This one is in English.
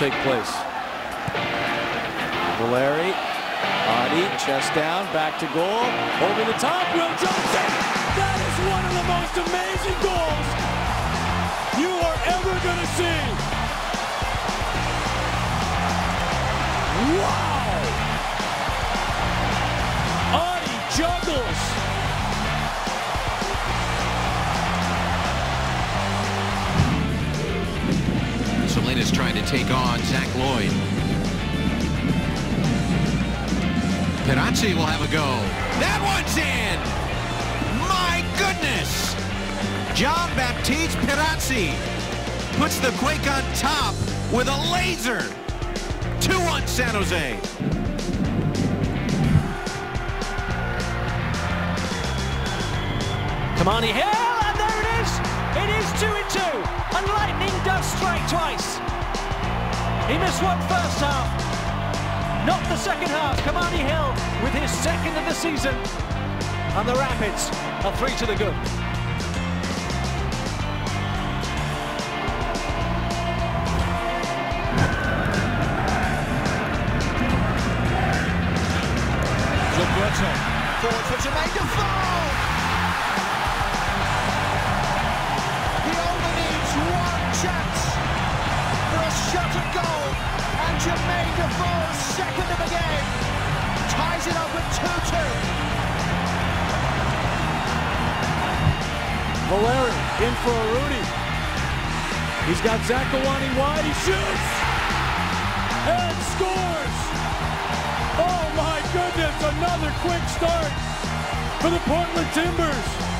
take place. Valeri, Adi, chest down, back to goal, over the top, Will Johnson! That is one of the most amazing goals you are ever going to see! Wow! Adi juggles! Selena's trying to take on Zach Lloyd. Pierazzi will have a go. That one's in! My goodness! Jean-Baptiste Pierazzi puts the Quake on top with a laser. 2-1 San Jose. Kamani Hill, and there it is! It is 2-2, and lightning does strike twice. He missed one first half, not the second half. Kamani Hill with his second of the season, and the Rapids are 3 to the good. Forward for Jermain Defoe! He only needs one chance for a shot at goal, and Jermain Defoe, second of the game, ties it up at 2-2. Valeri in for Urruti. He's got Zakawani wide, he shoots! And scores! Oh my goodness, another quick start for the Portland Timbers.